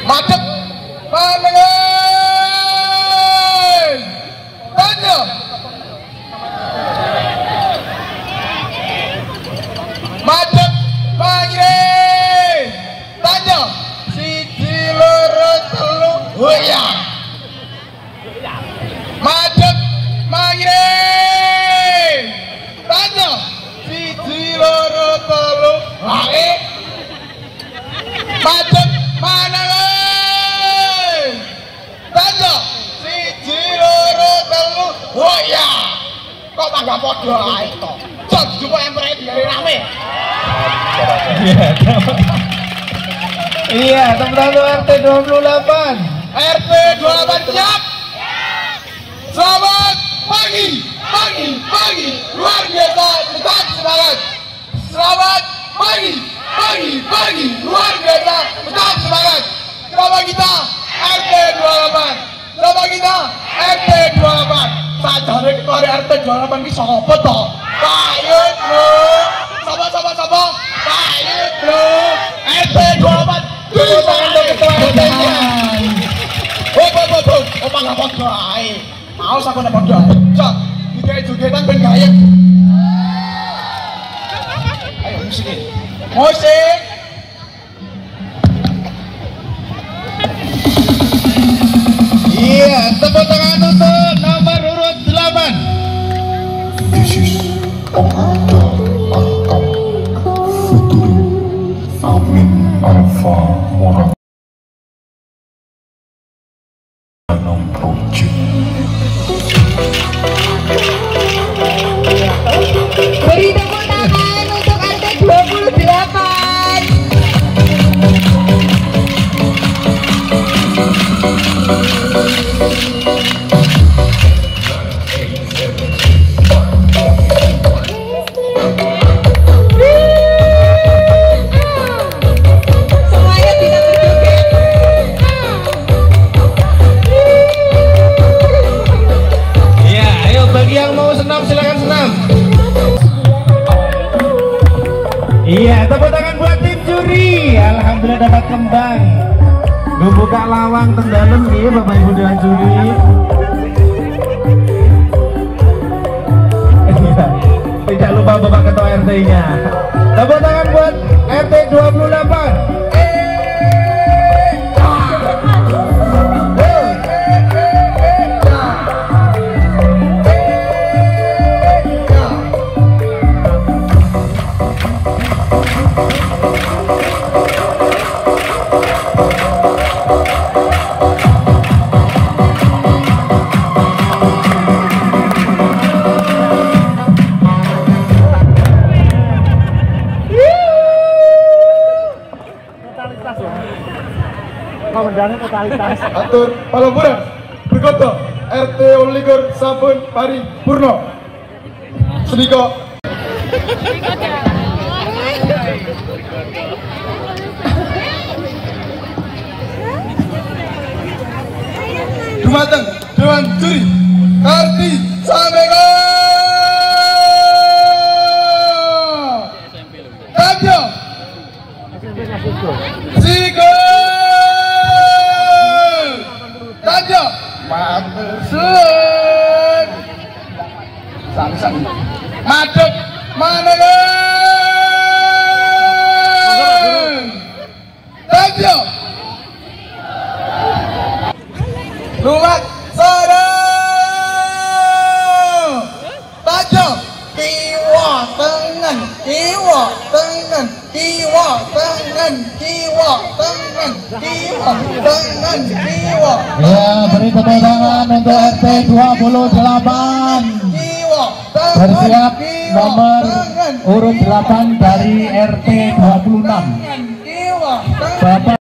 Madep panengen tanya madep panggil tanya siji loro telu hoya madep panggil tanya siji loro telu hae madep panengen tanya siji loro telu hoya kok mangga padha ae to jot jupuk empere dari rame. Iya, teman-teman RT 28. RT 28 siap. Selamat pagi, luar biasa, tetap semangat. Selamat pagi, luar biasa, tetap semangat. Sama kita RT 28, sama kita RT 28. Sajane ketua RT 28 ki sapa to? Payut bro, sama-sama payut bro. RT 28 tepuk tangan untuk ketua RT-nya. Oh mangga padha ae. Mau aku nek padha ae. Cok, iki jogetan ben gayeng. Ayo musik. Musik. Iya, tepuk tangan untuk nomor urut 8. This is Omada Antam Futuri Amin Alfa Mora Danam Project. Beri tepuk tangan untuk RT 28. Semuanya tidak berjoget. Iya, ayo bagi yang mau senam silakan senam. Iya, tepuk tangan buat tim juri. Alhamdulillah dapat kembang. Gue buka lawang tendalem nih Bapak Ibu dan juri. Tidak lupa Bapak Ketua RT-nya. Tepuk tangan buat RT 28. Komandannya totalitas. Atur palaburan berkata RT Oliger Sampun Pari Purno Sediko Dumateng Dewan Juri Karti Sameka Tanjo Siko Tanjo Matur Samsan Madep Manengen Tanjo Lumat Sodo Tanjo Kiwa Tengen Kiwa Tengen Kiwa Tengen Kiwa Tengen Kiwa Tengen Kiwa. Ya, beri tepuk tangan untuk RT 28. Bersiap nomor urut 8 dari RT 26. Bapak